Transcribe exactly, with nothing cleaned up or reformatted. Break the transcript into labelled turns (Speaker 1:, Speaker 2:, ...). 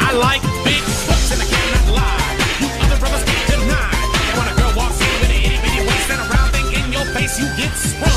Speaker 1: I like big butts and I cannot lie. You other brothers can't deny. When a girl walks in with an itty bitty waist and a round thing in your face, you get sprung.